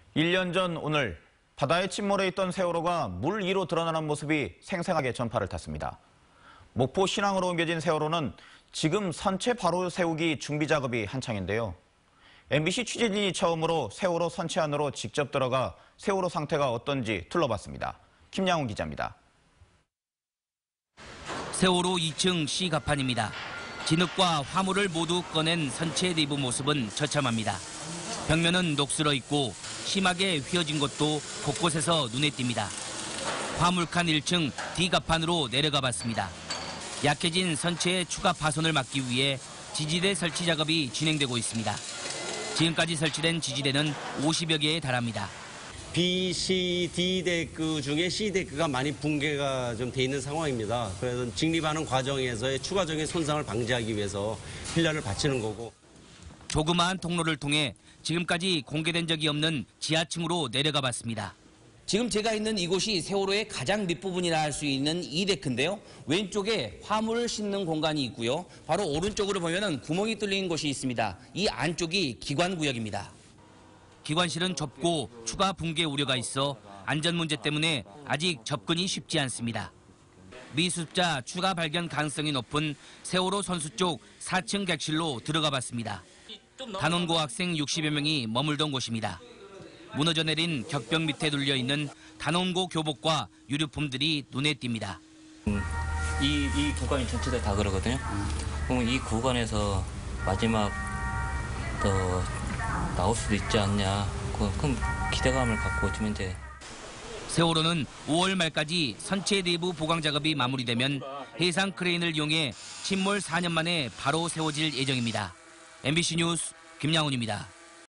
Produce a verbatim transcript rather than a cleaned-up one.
일 년 전 오늘 바다에 침몰해 있던 세월호가 물 위로 드러나는 모습이 생생하게 전파를 탔습니다. 목포 신항으로 옮겨진 세월호는 지금 선체 바로 세우기 준비 작업이 한창인데요. 엠비씨 취재진이 처음으로 세월호 선체 안으로 직접 들어가 세월호 상태가 어떤지 둘러봤습니다. 김양훈 기자입니다. 세월호 이 층 C갑판입니다. 진흙과 화물을 모두 꺼낸 선체 내부 모습은 처참합니다. 벽면은 녹슬어 있고 심하게 휘어진 것도 곳곳에서 눈에 띕니다. 화물칸 일 층 D갑판으로 내려가 봤습니다. 약해진 선체의 추가 파손을 막기 위해 지지대 설치 작업이 진행되고 있습니다. 지금까지 설치된 지지대는 오십여 개에 달합니다. B, C, D 데크 중에 C 데크가 많이 붕괴가 좀 돼 있는 상황입니다. 그래서 직립하는 과정에서의 추가적인 손상을 방지하기 위해서 필러를 받치는 거고. 조그마한 통로를 통해 지금까지 공개된 적이 없는 지하층으로 내려가 봤습니다. 지금 제가 있는 이곳이 세월호의 가장 밑부분이라 할 수 있는 이 데크인데요. 왼쪽에 화물을 싣는 공간이 있고요. 바로 오른쪽으로 보면은 구멍이 뚫린 곳이 있습니다. 이 안쪽이 기관구역입니다. 기관실은 좁고 추가 붕괴 우려가 있어 안전 문제 때문에 아직 접근이 쉽지 않습니다. 미수습자 추가 발견 가능성이 높은 세월호 선수 쪽 사 층 객실로 들어가 봤습니다. 단원고 학생 육십여 명이 머물던 곳입니다. 무너져 내린 격벽 밑에 눌려 있는 단원고 교복과 유류품들이 눈에 띕니다. 음, 이, 이 구간이 전체가 다 그러거든요. 그럼 이 구간에서 마지막 더 나올 수도 있지 않냐. 큰 기대감을 갖고 지금 이제. 세월호는 오월 말까지 선체 내부 보강 작업이 마무리되면 해상 크레인을 이용해 침몰 사 년 만에 바로 세워질 예정입니다. 엠비씨 뉴스 김양훈입니다.